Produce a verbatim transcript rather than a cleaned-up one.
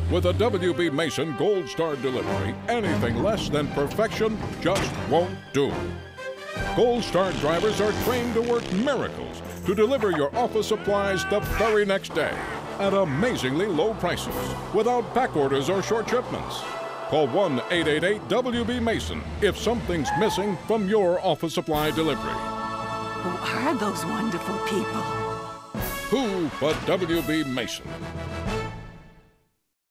With a W B Mason Gold Star delivery, anything less than perfection just won't do. Gold Star drivers are trained to work miracles to deliver your office supplies the very next day at amazingly low prices without back orders or short shipments. Call one eight eight eight W B Mason if something's missing from your office supply delivery. Who are those wonderful people? Who but W B Mason?